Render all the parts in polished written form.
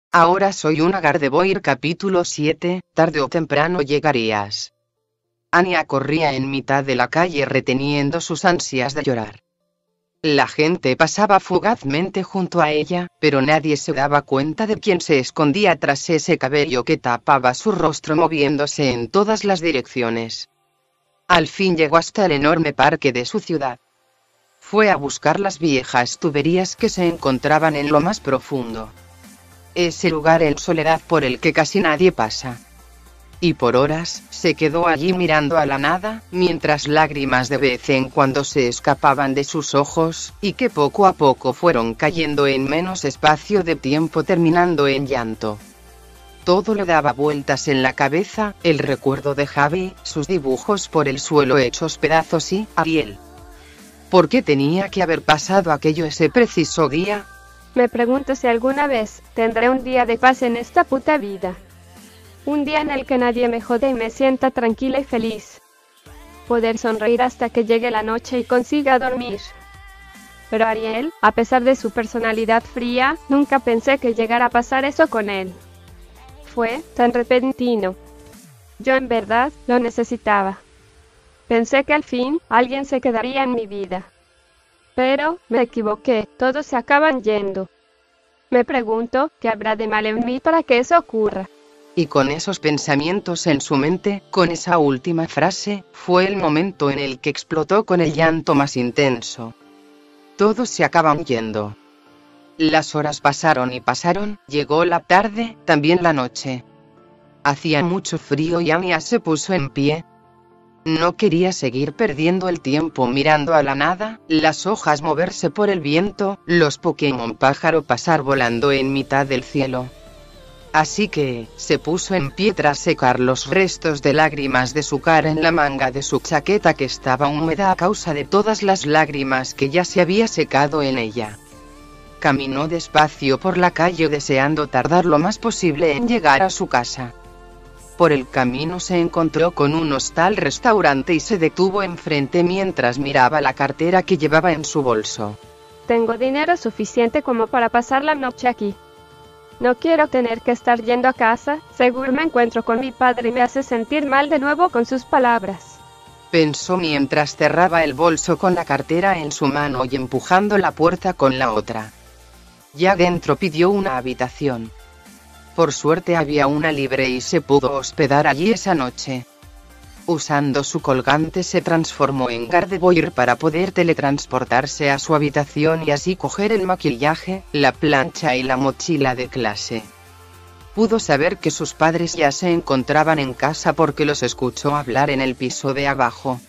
Ahora soy una Gardevoir capítulo 7, tarde o temprano llegarías. Anya corría en mitad de la calle reteniendo sus ansias de llorar. La gente pasaba fugazmente junto a ella, pero nadie se daba cuenta de quién se escondía tras ese cabello que tapaba su rostro moviéndose en todas las direcciones. Al fin llegó hasta el enorme parque de su ciudad. Fue a buscar las viejas tuberías que se encontraban en lo más profundo. Ese lugar en soledad por el que casi nadie pasa. Y por horas, se quedó allí mirando a la nada, mientras lágrimas de vez en cuando se escapaban de sus ojos, y que poco a poco fueron cayendo en menos espacio de tiempo terminando en llanto. Todo le daba vueltas en la cabeza, el recuerdo de Javi, sus dibujos por el suelo hechos pedazos y Ariel. ¿Por qué tenía que haber pasado aquello ese preciso día? Me pregunto si alguna vez tendré un día de paz en esta puta vida. Un día en el que nadie me jode y me sienta tranquila y feliz. Poder sonreír hasta que llegue la noche y consiga dormir. Pero Ariel, a pesar de su personalidad fría, nunca pensé que llegara a pasar eso con él. Fue tan repentino. Yo en verdad lo necesitaba. Pensé que al fin alguien se quedaría en mi vida. Pero me equivoqué, todos se acaban yendo. Me pregunto, ¿qué habrá de mal en mí para que eso ocurra? Y con esos pensamientos en su mente, con esa última frase, fue el momento en el que explotó con el llanto más intenso. Todos se acaban yendo. Las horas pasaron y pasaron, llegó la tarde, también la noche. Hacía mucho frío y Anya se puso en pie. No quería seguir perdiendo el tiempo mirando a la nada, las hojas moverse por el viento, los Pokémon pájaro pasar volando en mitad del cielo. Así que, se puso en pie tras secar los restos de lágrimas de su cara en la manga de su chaqueta que estaba húmeda a causa de todas las lágrimas que ya se había secado en ella. Caminó despacio por la calle deseando tardar lo más posible en llegar a su casa. Por el camino se encontró con un hostal restaurante y se detuvo enfrente mientras miraba la cartera que llevaba en su bolso. Tengo dinero suficiente como para pasar la noche aquí. No quiero tener que estar yendo a casa, seguro me encuentro con mi padre y me hace sentir mal de nuevo con sus palabras. Pensó mientras cerraba el bolso con la cartera en su mano y empujando la puerta con la otra. Ya dentro pidió una habitación. Por suerte había una libre y se pudo hospedar allí esa noche. Usando su colgante se transformó en Gardevoir para poder teletransportarse a su habitación y así coger el maquillaje, la plancha y la mochila de clase. Pudo saber que sus padres ya se encontraban en casa porque los escuchó hablar en el piso de abajo.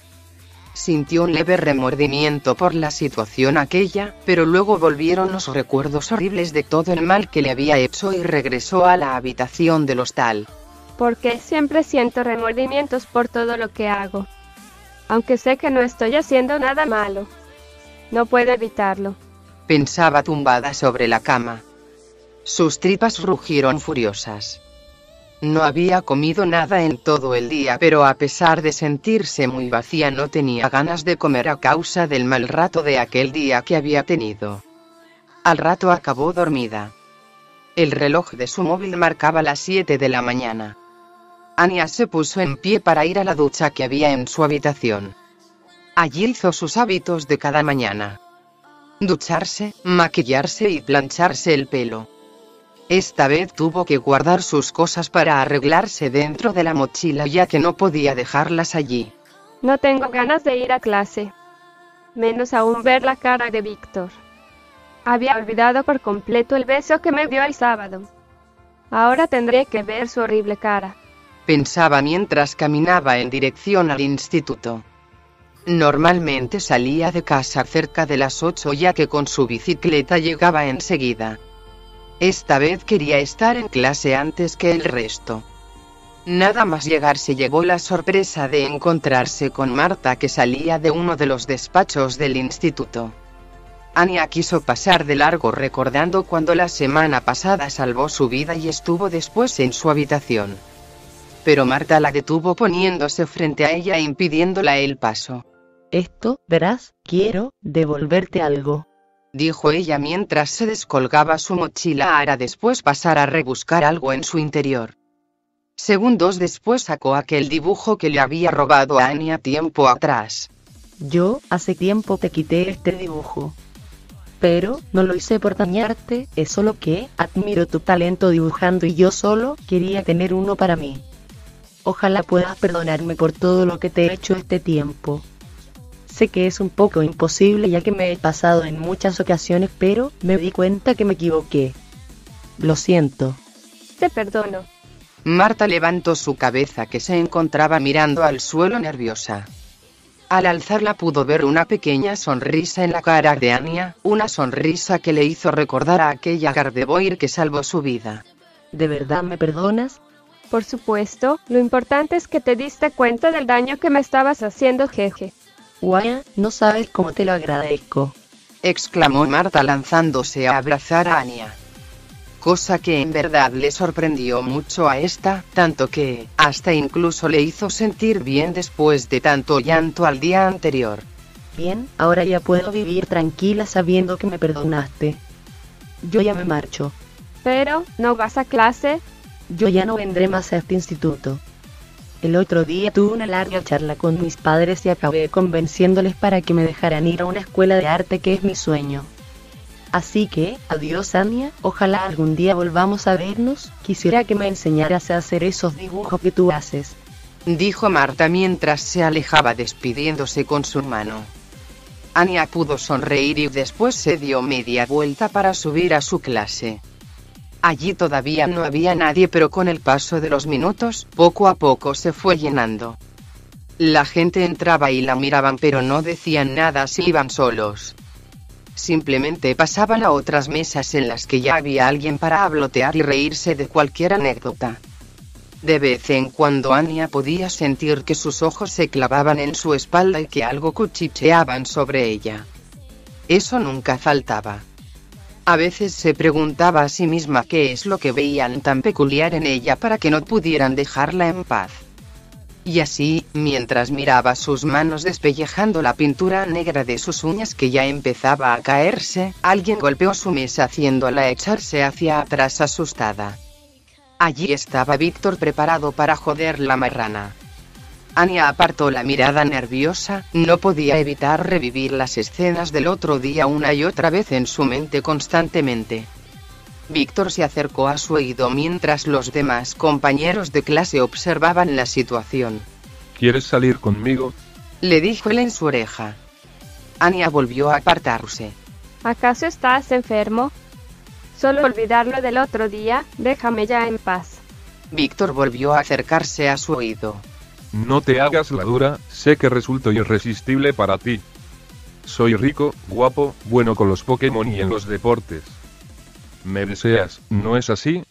Sintió un leve remordimiento por la situación aquella, pero luego volvieron los recuerdos horribles de todo el mal que le había hecho y regresó a la habitación del hostal. Porque siempre siento remordimientos por todo lo que hago. Aunque sé que no estoy haciendo nada malo. No puedo evitarlo. Pensaba tumbada sobre la cama. Sus tripas rugieron furiosas. No había comido nada en todo el día, pero a pesar de sentirse muy vacía no tenía ganas de comer a causa del mal rato de aquel día que había tenido. Al rato acabó dormida. El reloj de su móvil marcaba las 7 de la mañana. Anya se puso en pie para ir a la ducha que había en su habitación. Allí hizo sus hábitos de cada mañana. Ducharse, maquillarse y plancharse el pelo. Esta vez tuvo que guardar sus cosas para arreglarse dentro de la mochila ya que no podía dejarlas allí. No tengo ganas de ir a clase. Menos aún ver la cara de Víctor. Había olvidado por completo el beso que me dio el sábado. Ahora tendré que ver su horrible cara. Pensaba mientras caminaba en dirección al instituto. Normalmente salía de casa cerca de las 8 ya que con su bicicleta llegaba enseguida. Esta vez quería estar en clase antes que el resto. Nada más llegar se llevó la sorpresa de encontrarse con Marta que salía de uno de los despachos del instituto. Anya quiso pasar de largo recordando cuando la semana pasada salvó su vida y estuvo después en su habitación. Pero Marta la detuvo poniéndose frente a ella e impidiéndola el paso. Verás, quiero devolverte algo. dijo ella mientras se descolgaba su mochila para después pasar a rebuscar algo en su interior. Segundos después sacó aquel dibujo que le había robado a Anya tiempo atrás. Yo, hace tiempo te quité este dibujo. Pero, no lo hice por dañarte, es solo que, admiro tu talento dibujando y yo solo, quería tener uno para mí. Ojalá puedas perdonarme por todo lo que te he hecho este tiempo. Sé que es un poco imposible ya que me he pasado en muchas ocasiones, pero, me di cuenta que me equivoqué. Lo siento. Te perdono. Marta levantó su cabeza que se encontraba mirando al suelo nerviosa. Al alzarla pudo ver una pequeña sonrisa en la cara de Anya, una sonrisa que le hizo recordar a aquella Gardevoir que salvó su vida. ¿De verdad me perdonas? Por supuesto, lo importante es que te diste cuenta del daño que me estabas haciendo, jeje. Guaya, no sabes cómo te lo agradezco. Exclamó Marta lanzándose a abrazar a Anya. Cosa que en verdad le sorprendió mucho a esta, tanto que, hasta incluso le hizo sentir bien después de tanto llanto al día anterior. Bien, ahora ya puedo vivir tranquila sabiendo que me perdonaste. Yo ya me marcho. Pero, ¿no vas a clase? Yo ya no vendré más a este instituto. El otro día tuve una larga charla con mis padres y acabé convenciéndoles para que me dejaran ir a una escuela de arte que es mi sueño. Así que, adiós Anya, ojalá algún día volvamos a vernos, quisiera que me enseñaras a hacer esos dibujos que tú haces. Dijo Marta mientras se alejaba despidiéndose con su mano. Anya pudo sonreír y después se dio media vuelta para subir a su clase. Allí todavía no había nadie, pero con el paso de los minutos, poco a poco se fue llenando. La gente entraba y la miraban pero no decían nada si iban solos. Simplemente pasaban a otras mesas en las que ya había alguien para hablotear y reírse de cualquier anécdota. De vez en cuando Anya podía sentir que sus ojos se clavaban en su espalda y que algo cuchicheaban sobre ella. Eso nunca faltaba. A veces se preguntaba a sí misma qué es lo que veían tan peculiar en ella para que no pudieran dejarla en paz. Y así, mientras miraba sus manos despellejando la pintura negra de sus uñas que ya empezaba a caerse, alguien golpeó su mesa haciéndola echarse hacia atrás asustada. Allí estaba Víctor preparado para joder la marrana. Anya apartó la mirada nerviosa, no podía evitar revivir las escenas del otro día una y otra vez en su mente constantemente. Víctor se acercó a su oído mientras los demás compañeros de clase observaban la situación. ¿Quieres salir conmigo? Le dijo él en su oreja. Anya volvió a apartarse. ¿Acaso estás enfermo? Solo olvidarlo del otro día, déjame ya en paz. Víctor volvió a acercarse a su oído. No te hagas la dura, sé que resulto irresistible para ti. Soy rico, guapo, bueno con los Pokémon y en los deportes. Me deseas, ¿no es así?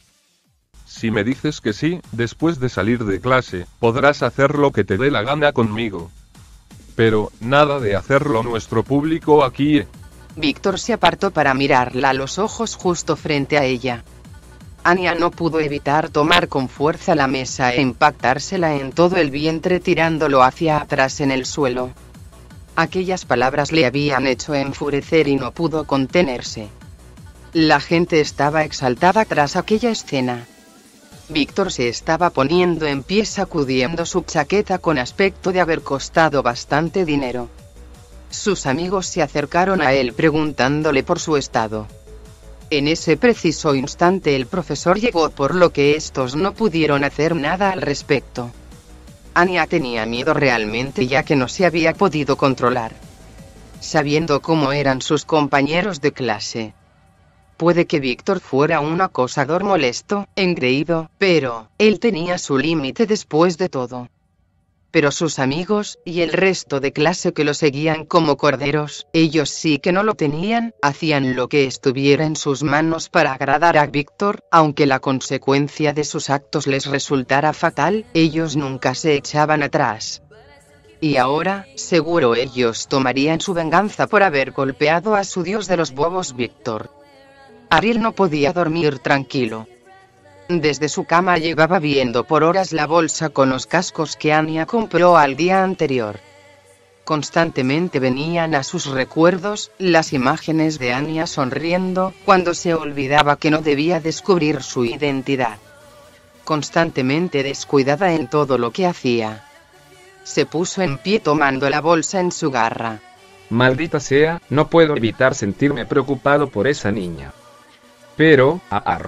Si me dices que sí, después de salir de clase, podrás hacer lo que te dé la gana conmigo. Pero, nada de hacerlo nuestro público aquí. Víctor se apartó para mirarla a los ojos justo frente a ella. Anya no pudo evitar tomar con fuerza la mesa e impactársela en todo el vientre tirándolo hacia atrás en el suelo. Aquellas palabras le habían hecho enfurecer y no pudo contenerse. La gente estaba exaltada tras aquella escena. Víctor se estaba poniendo en pie sacudiendo su chaqueta con aspecto de haber costado bastante dinero. Sus amigos se acercaron a él preguntándole por su estado. En ese preciso instante el profesor llegó, por lo que estos no pudieron hacer nada al respecto. Anya tenía miedo realmente ya que no se había podido controlar. Sabiendo cómo eran sus compañeros de clase. Puede que Víctor fuera un acosador molesto, engreído, pero él tenía su límite después de todo. Pero sus amigos, y el resto de clase que lo seguían como corderos, ellos sí que no lo tenían, hacían lo que estuviera en sus manos para agradar a Víctor, aunque la consecuencia de sus actos les resultara fatal, ellos nunca se echaban atrás. Y ahora, seguro ellos tomarían su venganza por haber golpeado a su dios de los bobos Víctor. Ariel no podía dormir tranquilo. Desde su cama llevaba viendo por horas la bolsa con los cascos que Anya compró al día anterior. Constantemente venían a sus recuerdos las imágenes de Anya sonriendo, cuando se olvidaba que no debía descubrir su identidad. Constantemente descuidada en todo lo que hacía. Se puso en pie tomando la bolsa en su garra. Maldita sea, no puedo evitar sentirme preocupado por esa niña. Pero,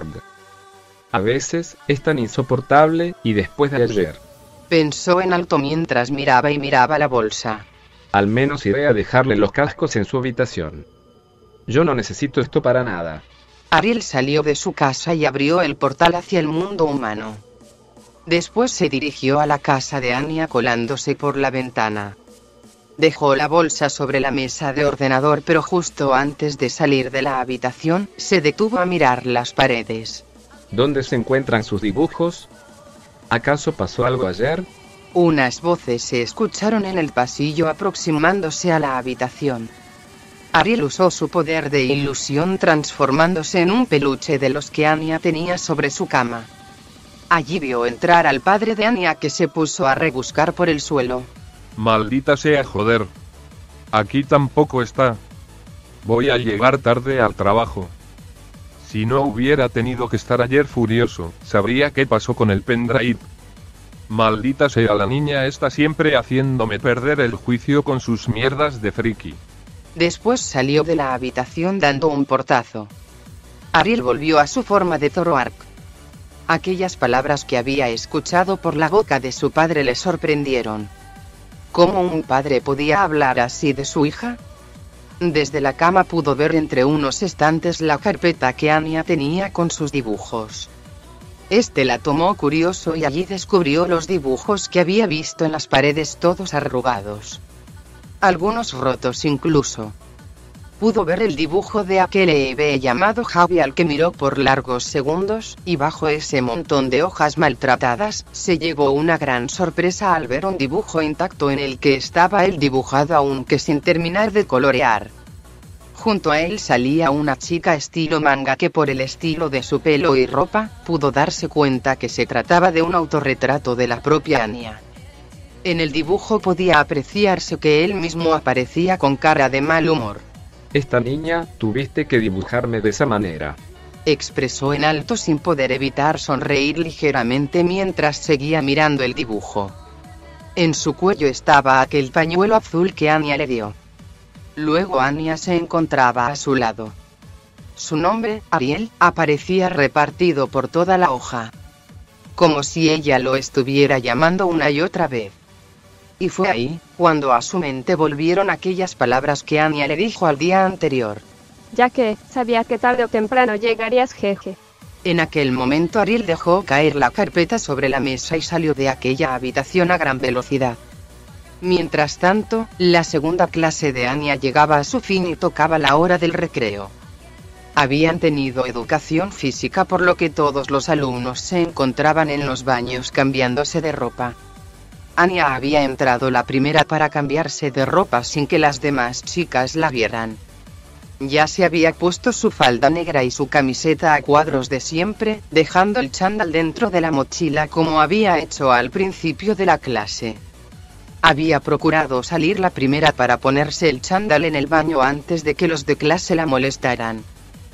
a veces, es tan insoportable, y después de ayer. Pensó en alto mientras miraba la bolsa. Al menos iré a dejarle los cascos en su habitación. Yo no necesito esto para nada. Ariel salió de su casa y abrió el portal hacia el mundo humano. Después se dirigió a la casa de Anya colándose por la ventana. Dejó la bolsa sobre la mesa de ordenador, pero justo antes de salir de la habitación, se detuvo a mirar las paredes. ¿Dónde se encuentran sus dibujos? ¿Acaso pasó algo ayer? Unas voces se escucharon en el pasillo aproximándose a la habitación. Ariel usó su poder de ilusión transformándose en un peluche de los que Anya tenía sobre su cama. Allí vio entrar al padre de Anya, que se puso a rebuscar por el suelo. Maldita sea, joder. Aquí tampoco está. Voy a llegar tarde al trabajo. Si no hubiera tenido que estar ayer furioso, sabría qué pasó con el pendrive. Maldita sea, la niña está siempre haciéndome perder el juicio con sus mierdas de friki. Después salió de la habitación dando un portazo. Ariel volvió a su forma de Zoroark. Aquellas palabras que había escuchado por la boca de su padre le sorprendieron. ¿Cómo un padre podía hablar así de su hija? Desde la cama pudo ver entre unos estantes la carpeta que Anya tenía con sus dibujos. La tomó curioso y allí descubrió los dibujos que había visto en las paredes, todos arrugados. Algunos rotos incluso. Pudo ver el dibujo de aquel bebé llamado Javi, al que miró por largos segundos, y bajo ese montón de hojas maltratadas, se llevó una gran sorpresa al ver un dibujo intacto en el que estaba él dibujado aunque sin terminar de colorear. Junto a él salía una chica estilo manga que por el estilo de su pelo y ropa, pudo darse cuenta que se trataba de un autorretrato de la propia Anya. En el dibujo podía apreciarse que él mismo aparecía con cara de mal humor. Esta niña, tuviste que dibujarme de esa manera. Expresó en alto sin poder evitar sonreír ligeramente mientras seguía mirando el dibujo. En su cuello estaba aquel pañuelo azul que Anya le dio. Luego Anya se encontraba a su lado. Su nombre, Ariel, aparecía repartido por toda la hoja. Como si ella lo estuviera llamando una y otra vez. Y fue ahí, cuando a su mente volvieron aquellas palabras que Anya le dijo al día anterior. Ya que, sabía que tarde o temprano llegarías, jeje. En aquel momento Ariel dejó caer la carpeta sobre la mesa y salió de aquella habitación a gran velocidad. Mientras tanto, la segunda clase de Anya llegaba a su fin y tocaba la hora del recreo. Habían tenido educación física, por lo que todos los alumnos se encontraban en los baños cambiándose de ropa. Anya había entrado la primera para cambiarse de ropa sin que las demás chicas la vieran. Ya se había puesto su falda negra y su camiseta a cuadros de siempre, dejando el chándal dentro de la mochila como había hecho al principio de la clase. Había procurado salir la primera para ponerse el chándal en el baño antes de que los de clase la molestaran.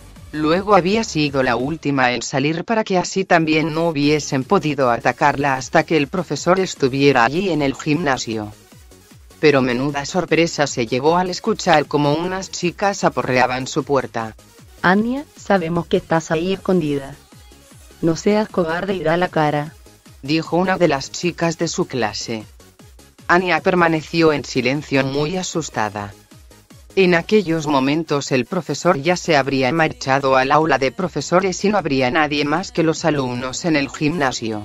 Luego había sido la última en salir para que así también no hubiesen podido atacarla hasta que el profesor estuviera allí en el gimnasio. Pero menuda sorpresa se llevó al escuchar cómo unas chicas aporreaban su puerta. Anya, sabemos que estás ahí escondida. No seas cobarde y da la cara, dijo una de las chicas de su clase. Anya permaneció en silencio, muy asustada. En aquellos momentos el profesor ya se habría marchado al aula de profesores y no habría nadie más que los alumnos en el gimnasio.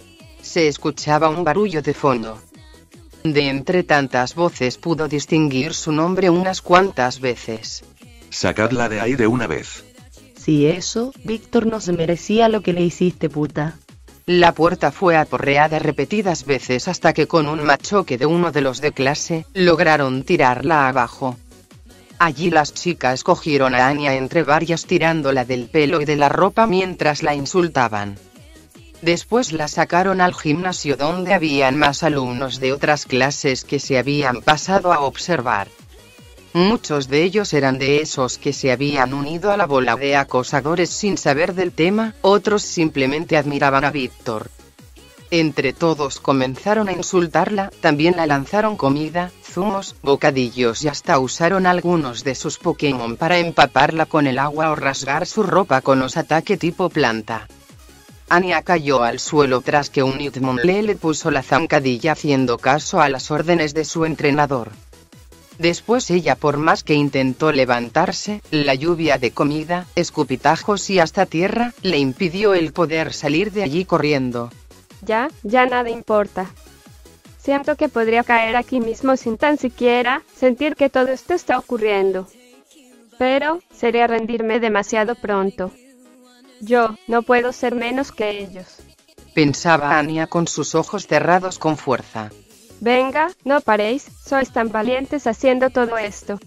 Se escuchaba un barullo de fondo. De entre tantas voces pudo distinguir su nombre unas cuantas veces. Sacadla de ahí de una vez. Si eso, Víctor no se merecía lo que le hiciste, puta. La puerta fue aporreada repetidas veces hasta que con un machoque de uno de los de clase, lograron tirarla abajo. Allí las chicas cogieron a Anya entre varias tirándola del pelo y de la ropa mientras la insultaban. Después la sacaron al gimnasio donde habían más alumnos de otras clases que se habían pasado a observar. Muchos de ellos eran de esos que se habían unido a la bola de acosadores sin saber del tema, otros simplemente admiraban a Víctor. Entre todos comenzaron a insultarla, también la lanzaron comida, zumos, bocadillos y hasta usaron algunos de sus Pokémon para empaparla con el agua o rasgar su ropa con los ataques tipo planta. Anya cayó al suelo tras que un Hitmonlee le puso la zancadilla haciendo caso a las órdenes de su entrenador. Después ella, por más que intentó levantarse, la lluvia de comida, escupitajos y hasta tierra, le impidió el poder salir de allí corriendo. Ya nada importa. Siento que podría caer aquí mismo sin tan siquiera sentir que todo esto está ocurriendo. Pero sería rendirme demasiado pronto. Yo no puedo ser menos que ellos. Pensaba Anya con sus ojos cerrados con fuerza. Venga, no paréis, sois tan valientes haciendo todo esto.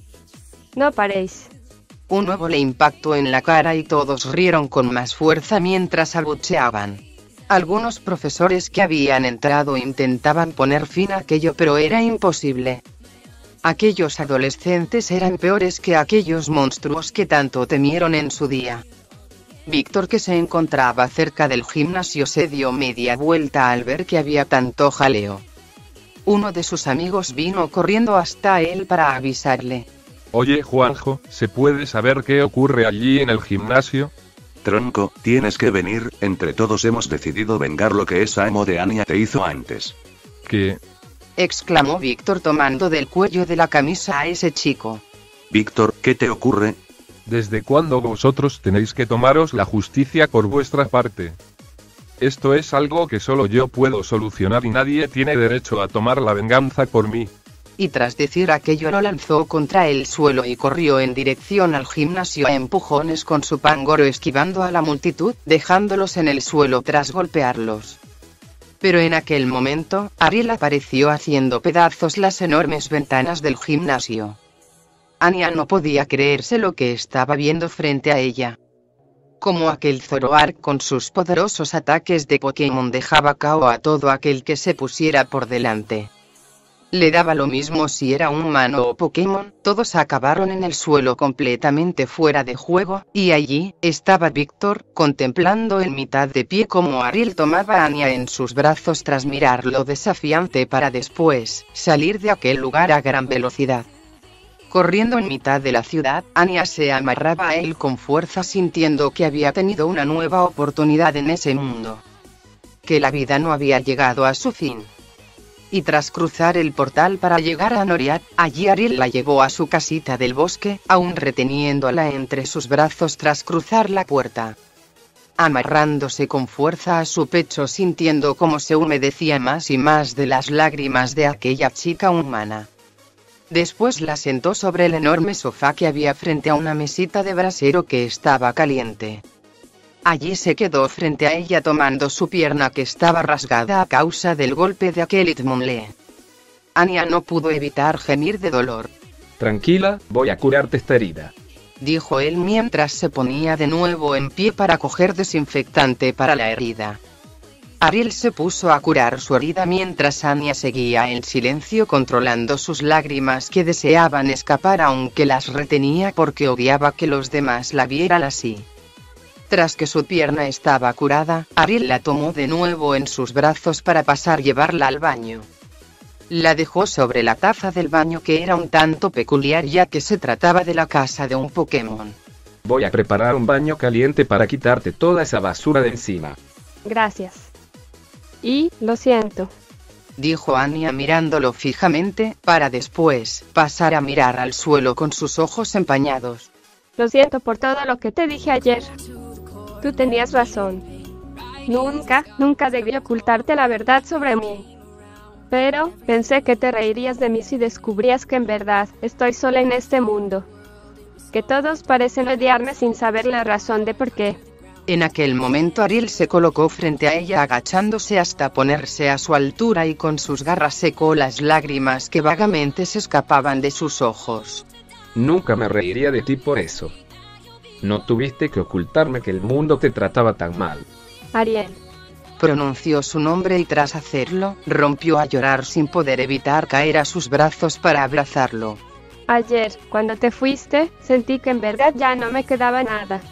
No paréis. Un nuevo le impactó en la cara y todos rieron con más fuerza mientras abucheaban. Algunos profesores que habían entrado intentaban poner fin a aquello, pero era imposible. Aquellos adolescentes eran peores que aquellos monstruos que tanto temieron en su día. Víctor, que se encontraba cerca del gimnasio, se dio media vuelta al ver que había tanto jaleo. Uno de sus amigos vino corriendo hasta él para avisarle. Oye Juanjo, ¿se puede saber qué ocurre allí en el gimnasio? Tronco, tienes que venir, entre todos hemos decidido vengar lo que esa emo de Anya te hizo antes. ¿Qué? Exclamó Víctor tomando del cuello de la camisa a ese chico. Víctor, ¿qué te ocurre? ¿Desde cuándo vosotros tenéis que tomaros la justicia por vuestra parte? Esto es algo que solo yo puedo solucionar y nadie tiene derecho a tomar la venganza por mí. Y tras decir aquello lo lanzó contra el suelo y corrió en dirección al gimnasio a empujones con su pangoro, esquivando a la multitud, dejándolos en el suelo tras golpearlos. Pero en aquel momento, Ariel apareció haciendo pedazos las enormes ventanas del gimnasio. Anya no podía creerse lo que estaba viendo frente a ella. Como aquel Zoroark con sus poderosos ataques de Pokémon dejaba KO a todo aquel que se pusiera por delante. Le daba lo mismo si era un humano o Pokémon, todos acabaron en el suelo completamente fuera de juego, y allí estaba Víctor, contemplando en mitad de pie como Ariel tomaba a Anya en sus brazos tras mirarlo desafiante para después salir de aquel lugar a gran velocidad. Corriendo en mitad de la ciudad, Anya se amarraba a él con fuerza, sintiendo que había tenido una nueva oportunidad en ese mundo. Que la vida no había llegado a su fin. Y tras cruzar el portal para llegar a Noriat, allí Ariel la llevó a su casita del bosque, aún reteniéndola entre sus brazos tras cruzar la puerta. Amarrándose con fuerza a su pecho, sintiendo cómo se humedecía más y más de las lágrimas de aquella chica humana. Después la sentó sobre el enorme sofá que había frente a una mesita de brasero que estaba caliente. Allí se quedó frente a ella tomando su pierna que estaba rasgada a causa del golpe de aquel Hitmonlee. Anya no pudo evitar gemir de dolor. Tranquila, voy a curarte esta herida, dijo él mientras se ponía de nuevo en pie para coger desinfectante para la herida. Ariel se puso a curar su herida mientras Anya seguía en silencio controlando sus lágrimas que deseaban escapar, aunque las retenía porque odiaba que los demás la vieran así. Tras que su pierna estaba curada, Ariel la tomó de nuevo en sus brazos para pasar a llevarla al baño. La dejó sobre la taza del baño, que era un tanto peculiar ya que se trataba de la casa de un Pokémon. Voy a preparar un baño caliente para quitarte toda esa basura de encima. Gracias. Y, lo siento, dijo Anya mirándolo fijamente, para después pasar a mirar al suelo con sus ojos empañados. Lo siento por todo lo que te dije ayer. Tú tenías razón. Nunca debí ocultarte la verdad sobre mí. Pero, pensé que te reirías de mí si descubrías que en verdad, estoy sola en este mundo. Que todos parecen odiarme sin saber la razón de por qué. En aquel momento Ariel se colocó frente a ella agachándose hasta ponerse a su altura y con sus garras secó las lágrimas que vagamente se escapaban de sus ojos. Nunca me reiría de ti por eso. No tuviste que ocultarme que el mundo te trataba tan mal. Ariel, Pronunció su nombre y tras hacerlo, rompió a llorar sin poder evitar caer a sus brazos para abrazarlo. Ayer, cuando te fuiste, sentí que en verdad ya no me quedaba nada.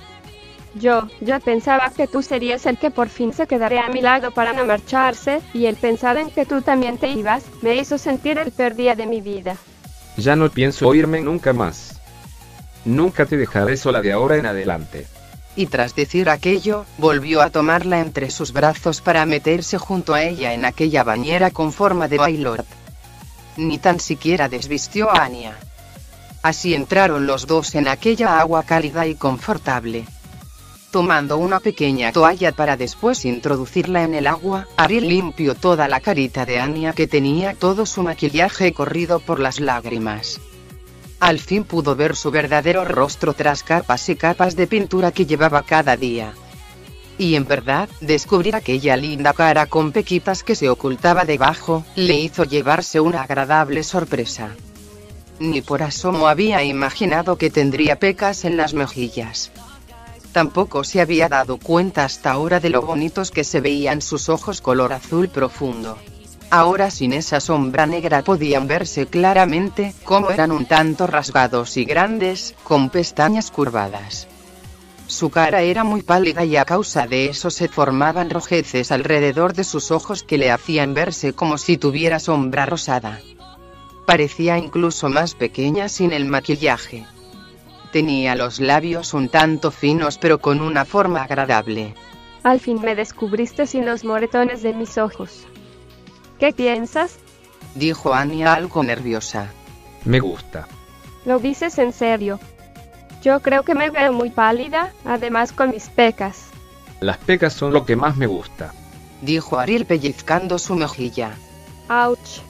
Yo pensaba que tú serías el que por fin se quedaría a mi lado para no marcharse, y el pensar en que tú también te ibas, me hizo sentir el peor día de mi vida. Ya no pienso irme nunca más. Nunca te dejaré sola de ahora en adelante. Y tras decir aquello, volvió a tomarla entre sus brazos para meterse junto a ella en aquella bañera con forma de Baylord. Ni tan siquiera desvistió a Anya. Así entraron los dos en aquella agua cálida y confortable. Tomando una pequeña toalla para después introducirla en el agua, Ariel limpió toda la carita de Anya que tenía todo su maquillaje corrido por las lágrimas. Al fin pudo ver su verdadero rostro tras capas y capas de pintura que llevaba cada día. Y en verdad, descubrir aquella linda cara con pequitas que se ocultaba debajo, le hizo llevarse una agradable sorpresa. Ni por asomo había imaginado que tendría pecas en las mejillas. Tampoco se había dado cuenta hasta ahora de lo bonitos que se veían sus ojos color azul profundo. Ahora sin esa sombra negra podían verse claramente cómo eran un tanto rasgados y grandes, con pestañas curvadas. Su cara era muy pálida y a causa de eso se formaban rojeces alrededor de sus ojos que le hacían verse como si tuviera sombra rosada. Parecía incluso más pequeña sin el maquillaje. Tenía los labios un tanto finos pero con una forma agradable. Al fin me descubriste sin los moretones de mis ojos. ¿Qué piensas? Dijo Anya algo nerviosa. Me gusta. ¿Lo dices en serio? Yo creo que me veo muy pálida, además con mis pecas. Las pecas son lo que más me gusta. Dijo Ariel pellizcando su mejilla. ¡Auch!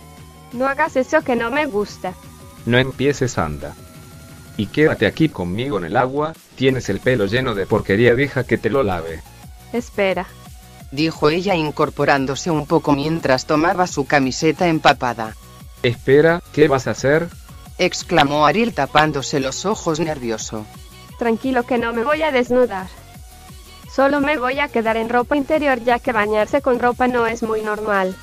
No hagas eso que no me gusta. No empieces, anda. Y quédate aquí conmigo en el agua, tienes el pelo lleno de porquería, deja que te lo lave. Espera. Dijo ella incorporándose un poco mientras tomaba su camiseta empapada. Espera, ¿qué vas a hacer? Exclamó Ariel tapándose los ojos nervioso. Tranquilo que no me voy a desnudar. Solo me voy a quedar en ropa interior ya que bañarse con ropa no es muy normal.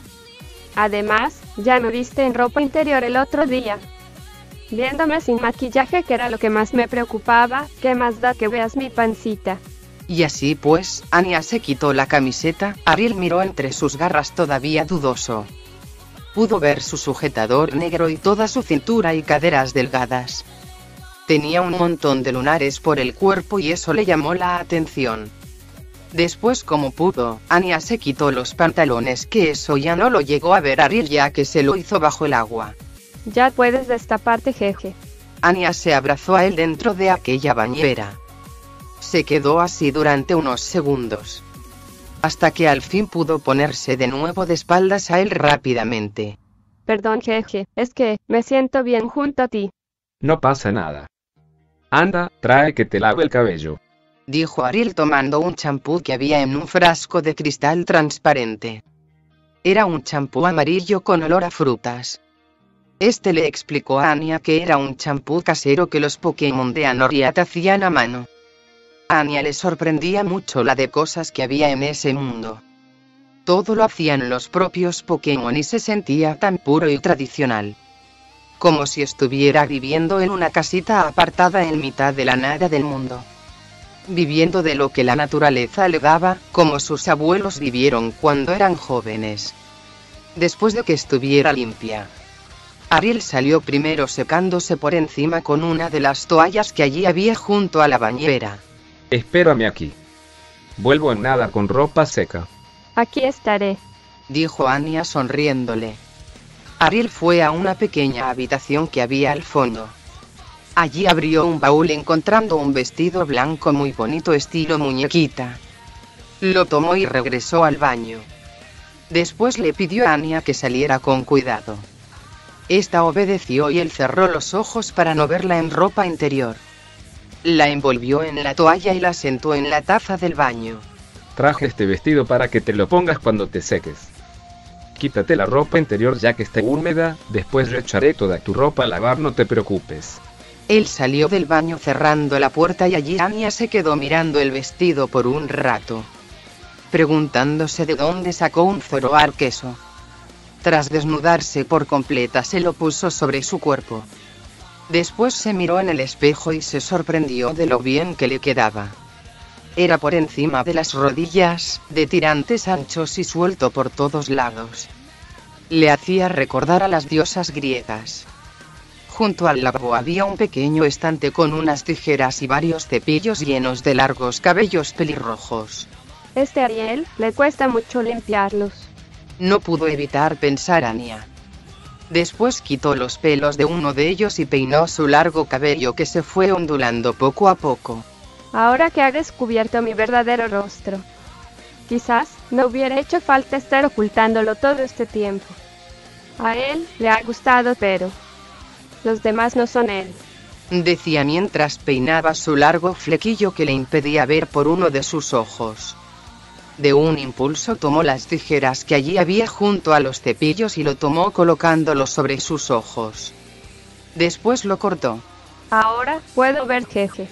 Además, ya me viste en ropa interior el otro día. Viéndome sin maquillaje, que era lo que más me preocupaba, ¿qué más da que veas mi pancita? Y así pues, Anya se quitó la camiseta, Ariel miró entre sus garras todavía dudoso. Pudo ver su sujetador negro y toda su cintura y caderas delgadas. Tenía un montón de lunares por el cuerpo y eso le llamó la atención. Después como pudo, Anya se quitó los pantalones, que eso ya no lo llegó a ver Ariel ya que se lo hizo bajo el agua. Ya puedes destaparte, jeje. Anya se abrazó a él dentro de aquella bañera. Se quedó así durante unos segundos. Hasta que al fin pudo ponerse de nuevo de espaldas a él rápidamente. Perdón, jeje, es que me siento bien junto a ti. No pasa nada. Anda, trae que te lave el cabello. Dijo Ariel tomando un champú que había en un frasco de cristal transparente. Era un champú amarillo con olor a frutas. Este le explicó a Anya que era un champú casero que los Pokémon de Anoriat hacían a mano. A Anya le sorprendía mucho la de cosas que había en ese mundo. Todo lo hacían los propios Pokémon y se sentía tan puro y tradicional. Como si estuviera viviendo en una casita apartada en mitad de la nada del mundo. Viviendo de lo que la naturaleza le daba, como sus abuelos vivieron cuando eran jóvenes. Después de que estuviera limpia, Ariel salió primero secándose por encima con una de las toallas que allí había junto a la bañera. Espérame aquí. Vuelvo en nada con ropa seca. Aquí estaré, dijo Anya sonriéndole. Ariel fue a una pequeña habitación que había al fondo. Allí abrió un baúl encontrando un vestido blanco muy bonito estilo muñequita. Lo tomó y regresó al baño. Después le pidió a Anya que saliera con cuidado. Esta obedeció y él cerró los ojos para no verla en ropa interior. La envolvió en la toalla y la sentó en la taza del baño. Traje este vestido para que te lo pongas cuando te seques. Quítate la ropa interior ya que está húmeda, después le echaré toda tu ropa a lavar, no te preocupes. Él salió del baño cerrando la puerta y allí Anya se quedó mirando el vestido por un rato. preguntándose de dónde sacó un Zoroark eso. Tras desnudarse por completa se lo puso sobre su cuerpo. Después se miró en el espejo y se sorprendió de lo bien que le quedaba. Era por encima de las rodillas, de tirantes anchos y suelto por todos lados. Le hacía recordar a las diosas griegas. Junto al lavabo había un pequeño estante con unas tijeras y varios cepillos llenos de largos cabellos pelirrojos. Este Ariel, le cuesta mucho limpiarlos. No pudo evitar pensar Anya. Después quitó los pelos de uno de ellos y peinó su largo cabello que se fue ondulando poco a poco. Ahora que ha descubierto mi verdadero rostro, quizás no hubiera hecho falta estar ocultándolo todo este tiempo. A él le ha gustado, pero los demás no son él, decía mientras peinaba su largo flequillo que le impedía ver por uno de sus ojos. De un impulso tomó las tijeras que allí había junto a los cepillos y lo tomó colocándolos sobre sus ojos. Después lo cortó. Ahora puedo ver jeje.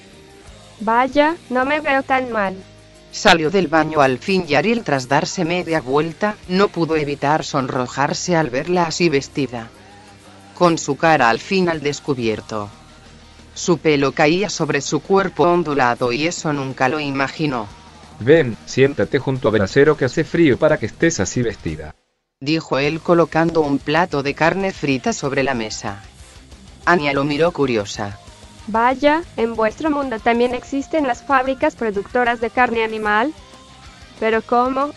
Vaya, no me veo tan mal. Salió del baño al fin y Ariel, tras darse media vuelta, no pudo evitar sonrojarse al verla así vestida. Con su cara al fin al descubierto. Su pelo caía sobre su cuerpo ondulado y eso nunca lo imaginó. Ven, siéntate junto al brasero que hace frío para que estés así vestida, dijo él colocando un plato de carne frita sobre la mesa. Anya lo miró curiosa. Vaya, ¿en vuestro mundo también existen las fábricas productoras de carne animal? ¿Pero cómo?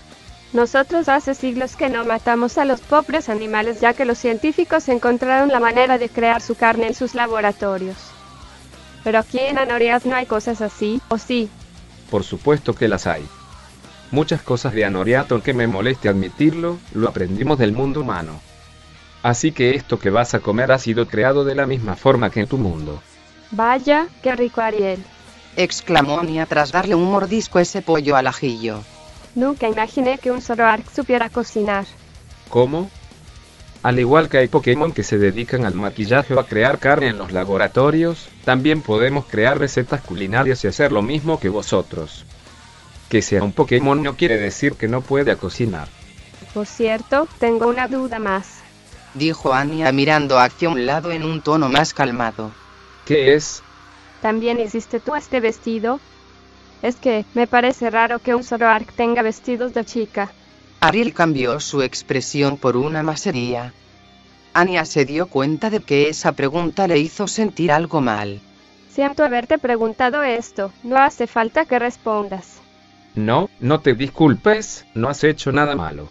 Nosotros hace siglos que no matamos a los pobres animales ya que los científicos encontraron la manera de crear su carne en sus laboratorios. Pero aquí en Anoriath no hay cosas así, ¿o sí? Por supuesto que las hay. Muchas cosas de Anoriath, aunque me moleste admitirlo, lo aprendimos del mundo humano. Así que esto que vas a comer ha sido creado de la misma forma que en tu mundo. Vaya, qué rico Ariel, exclamó Anya tras darle un mordisco a ese pollo al ajillo. Nunca imaginé que un Zoroark supiera cocinar. ¿Cómo? Al igual que hay Pokémon que se dedican al maquillaje o a crear carne en los laboratorios, también podemos crear recetas culinarias y hacer lo mismo que vosotros. Que sea un Pokémon no quiere decir que no pueda cocinar. Por cierto, tengo una duda más, dijo Anya mirando hacia un lado en un tono más calmado. ¿Qué es? ¿También hiciste tú este vestido? Es que me parece raro que un Zoroark tenga vestidos de chica. Ariel cambió su expresión por una más seria. Anya se dio cuenta de que esa pregunta le hizo sentir algo mal. Siento haberte preguntado esto, no hace falta que respondas. No, no te disculpes, no has hecho nada malo.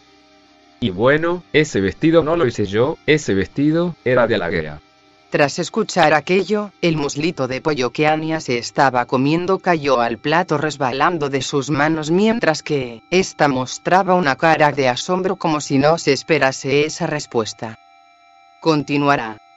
Y bueno, ese vestido no lo hice yo, ese vestido era de Alaguea. Tras escuchar aquello, el muslito de pollo que Anya se estaba comiendo cayó al plato resbalando de sus manos mientras que ésta mostraba una cara de asombro como si no se esperase esa respuesta. Continuará.